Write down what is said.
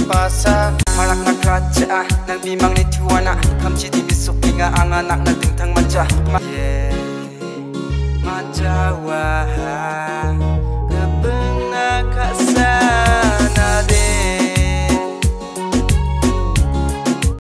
pasa Malak na kaca Nang bimang ni tuwana Kamci di bisuk Inga ang anak na tintang manja Yeah Majawa